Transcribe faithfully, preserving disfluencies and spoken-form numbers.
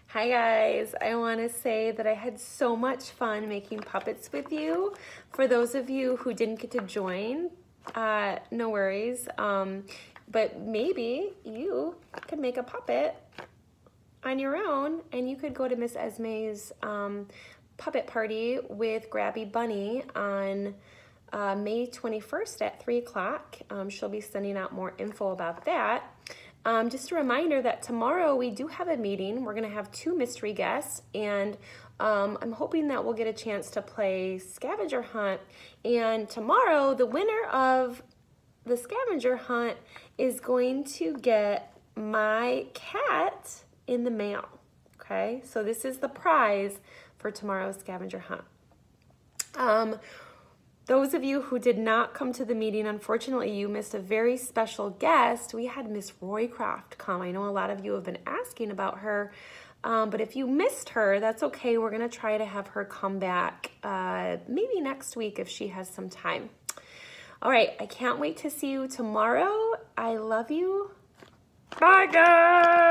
Hi guys, I want to say that I had so much fun making puppets with you. For those of you who didn't get to join, uh, no worries, um, but maybe you could make a puppet on your own and you could go to Miss Esme's um, puppet party with Grabby Bunny on uh, May twenty-first at three o'clock. Um, she'll be sending out more info about that. Um, just a reminder that tomorrow we do have a meeting. We're going to have two mystery guests, and um, I'm hoping that we'll get a chance to play scavenger hunt. And tomorrow, the winner of the scavenger hunt is going to get my cat in the mail. Okay, so this is the prize for tomorrow's scavenger hunt. Um, Those of you who did not come to the meeting, unfortunately, you missed a very special guest. We had Miss Roycroft come. I know a lot of you have been asking about her, um, but if you missed her, that's okay. We're going to try to have her come back uh, maybe next week if she has some time. All right, I can't wait to see you tomorrow. I love you. Bye, guys.